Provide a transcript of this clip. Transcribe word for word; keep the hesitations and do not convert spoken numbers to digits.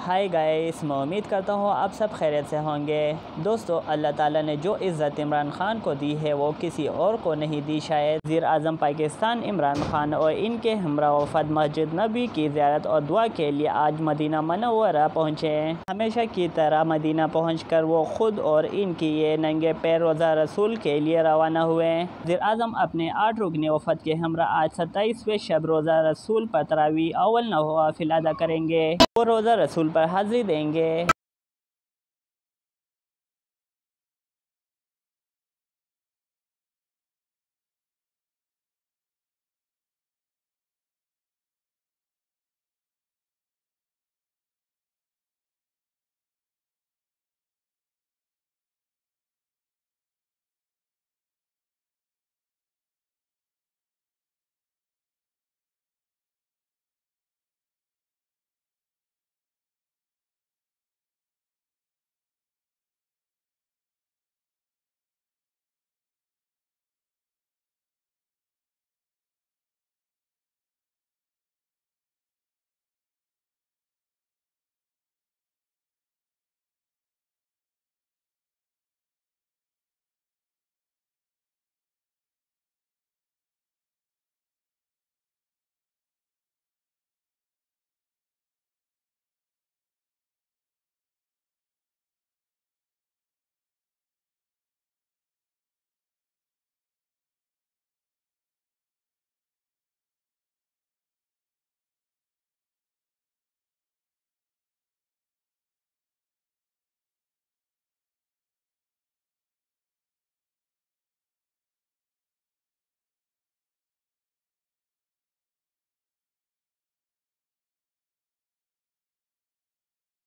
Hi guys, मैं उम्मीद करता हूँ आप सब खैरियत से होंगे। दोस्तों, अल्लाह ताला ने जो इज़्ज़त इमरान खान को दी है वो किसी और को नहीं दी। शायद वज़ीर आज़म पाकिस्तान इमरान खान और इनके हमरा वफद मस्जिद नबी की ज़ियारत और दुआ के लिए आज मदीना मुनव्वरा पहुँचे। हमेशा की तरह मदीना पहुँचकर वो खुद और इनकी ये नंगे पैर रोज़ा रसूल के लिए रवाना हुए। वज़ीर आज़म अपने आठ रुकनी वफद के हमरा आज सत्ताईसवें शब रोज़ा रसूल पर तरावी अव्वल नवाफिल अदा करेंगे और रोज़ा रसूल पर हाज़िरी देंगे।